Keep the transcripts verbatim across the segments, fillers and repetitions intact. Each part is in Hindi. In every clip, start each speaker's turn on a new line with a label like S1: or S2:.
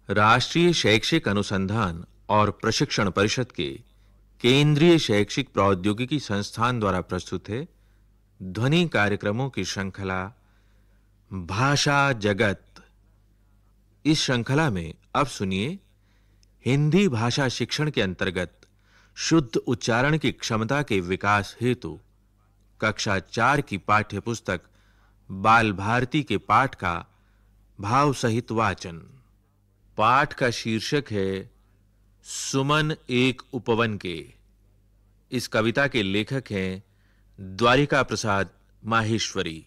S1: राष्ट्रीय शैक्षिक अनुसंधान और प्रशिक्षण परिषद के केंद्रीय शैक्षिक प्रौद्योगिकी संस्थान द्वारा प्रस्तुत है ध्वनि कार्यक्रमों की श्रृंखला भाषा जगत। इस श्रृंखला में अब सुनिए हिंदी भाषा शिक्षण के अंतर्गत शुद्ध उच्चारण की क्षमता के विकास हेतु कक्षा चार की पाठ्य पुस्तक बाल भारती के पाठ का भाव सहित वाचन। पाठ का शीर्षक है सुमन एक उपवन के। इस कविता के लेखक हैं द्वारिका प्रसाद माहेश्वरी।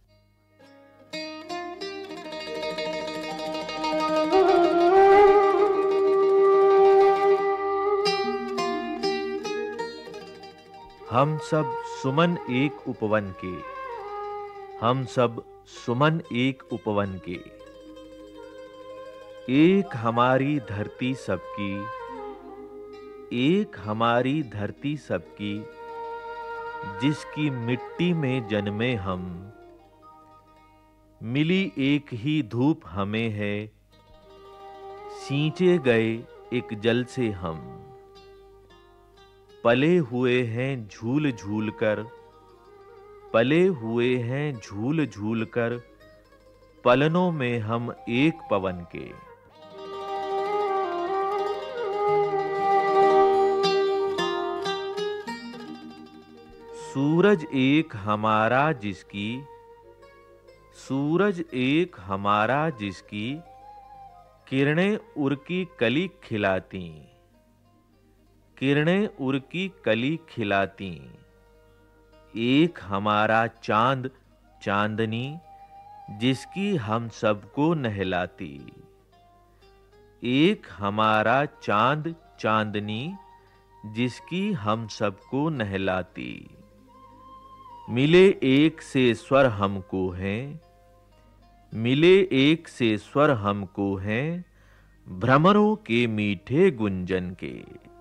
S1: हम सब सुमन एक उपवन के, हम सब सुमन एक उपवन के। एक हमारी धरती सबकी, एक हमारी धरती सबकी, जिसकी मिट्टी में जन्मे हम। मिली एक ही धूप हमें है, सींचे गए एक जल से हम। पले हुए हैं झूल झूल कर, पले हुए हैं झूल झूल कर, पलनों में हम एक पवन के। सूरज एक हमारा जिसकी, सूरज एक हमारा जिसकी, किरणें उर्की कली खिलाती, किरणें उर्की कली खिलाती। एक हमारा चांद चांदनी, जिसकी हम सबको नहलाती। एक हमारा चांद चांदनी, जिसकी हम सबको नहलाती। मिले एक से स्वर हमको हैं, मिले एक से स्वर हमको हैं, भ्रमरों के मीठे गुंजन के।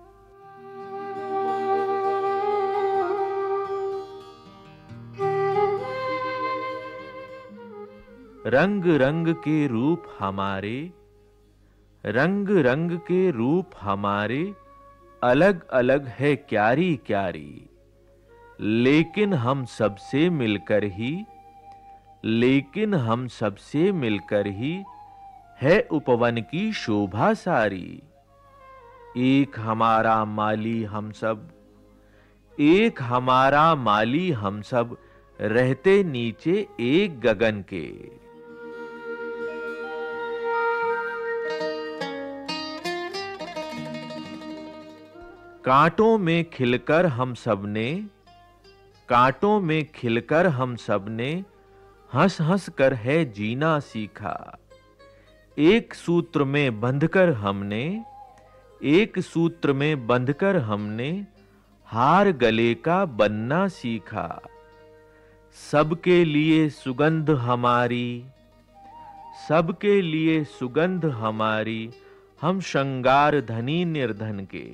S1: रंग रंग के रूप हमारे, रंग रंग के रूप हमारे, अलग अलग है क्यारी क्यारी। लेकिन हम सबसे मिलकर ही, लेकिन हम सबसे मिलकर ही, है उपवन की शोभा सारी। एक हमारा माली हम सब, एक हमारा माली हम सब, रहते नीचे एक गगन के। कांटों में खिलकर हम सबने, कांटों में खिलकर हम सबने, हंस हंस कर है जीना सीखा। एक सूत्र में बंधकर हमने, एक सूत्र में बंधकर हमने, हार गले का बनना सीखा। सबके लिए सुगंध हमारी, सबके लिए सुगंध हमारी, हम श्रृंगार धनी निर्धन के।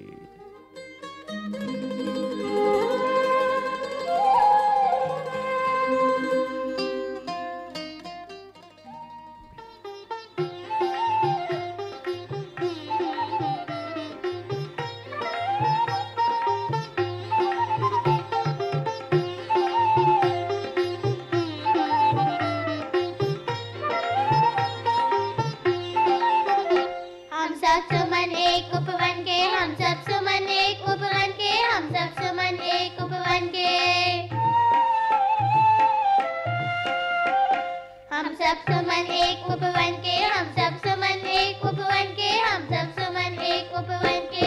S2: हम सब सुमन एक उपवन के, हम सब सुमन एक उपवन के, हम सब सुमन एक उपवन के।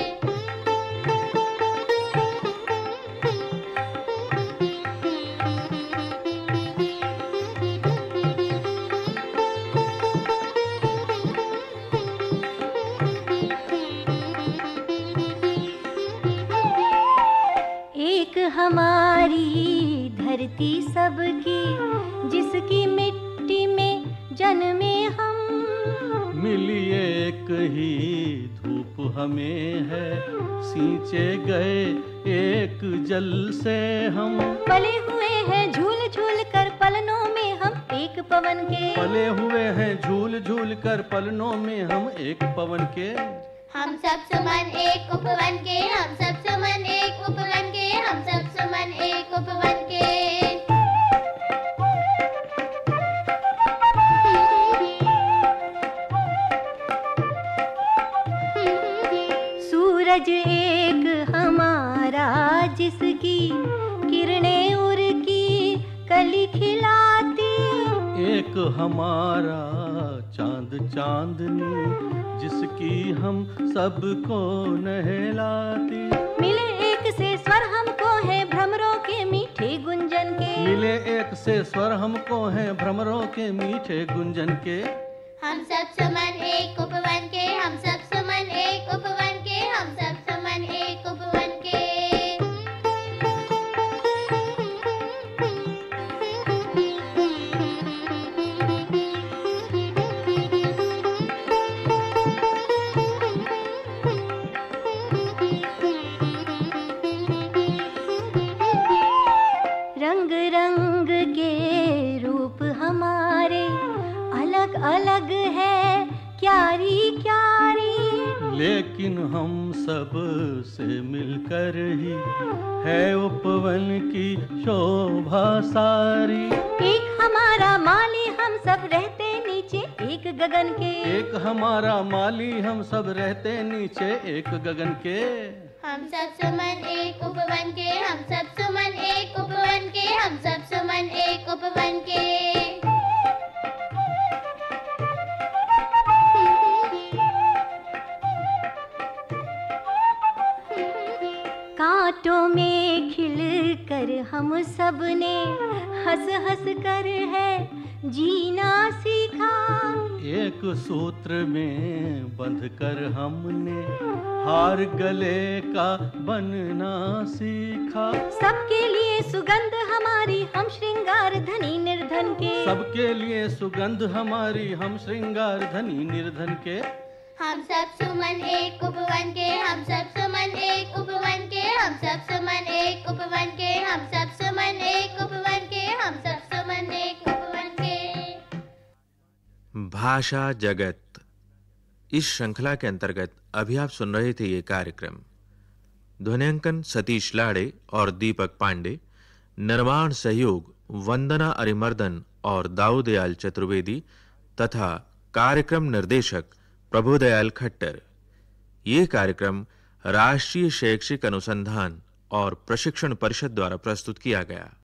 S3: एक हमारी धरती सबकी, जिसकी मिट्टी में जन्मे हम।
S4: मिली एक ही धूप हमें है, सींचे गए एक जल से हम।
S3: पले हुए हैं झूल झूल कर, पलनों में हम एक पवन के।
S4: पले हुए हैं झूल झूल कर पलनों में हम एक पवन के।
S2: हम सब सुमन एक उपवन के, हम सब सुमन एक उपवन के, हम सब सुमन एक उपवन के।
S3: सूरज एक हमारा जिसकी किरणें उर की कली खिलाती।
S4: एक हमारा चांद चांदनी जिसकी हम सबको नहलाती।
S3: मिले एक से स्वर हमको है भ्रमरों के मीठे गुंजन के।
S4: मिले एक से स्वर हमको है भ्रमरों के मीठे गुंजन के।
S2: हम सब सुमन एक उपवन के, हम सब सुमन एक उपवन के, हम सब सुमन एक उपवन के।
S3: रंग रंग के रूप हमारे अलग अलग है क्यारी क्यारी।
S4: लेकिन हम सब से मिलकर ही है उपवन की शोभा सारी।
S3: एक हमारा माली हम सब रहते नीचे एक गगन के।
S4: एक हमारा माली हम सब रहते नीचे एक गगन के।
S2: हम सब सुमन एक उपवन के, हम सब सुमन एक उपवन के, हम सब सुमन एक उपवन के।
S3: कांटों में खिल कर हम सब ने हंस हंस कर है जीना सीखा।
S4: एक सूत्र में बंध कर हमने हार गले का बनना सीखा।
S3: सबके लिए सुगंध हमारी हम श्रृंगार धनी निर्धन के।
S4: सबके लिए सुगंध हमारी हम श्रृंगार धनी निर्धन के।
S2: हम सब सुमन एक उपवन के, हम सब सुमन एक उपवन के, हम सब सुमन एक उपवन के, हम सब सुमन एक उपवन के, हम सब सुमन एक उपवन के।
S1: भाषा जगत, इस श्रृंखला के अंतर्गत अभी आप सुन रहे थे ये कार्यक्रम। ध्वन्यांकन सतीश लाड़े और दीपक पांडे, निर्माण सहयोग वंदना अरिमर्दन और दाऊदयाल चतुर्वेदी तथा कार्यक्रम निर्देशक प्रभुदयाल खट्टर। ये कार्यक्रम राष्ट्रीय शैक्षिक अनुसंधान और प्रशिक्षण परिषद द्वारा प्रस्तुत किया गया।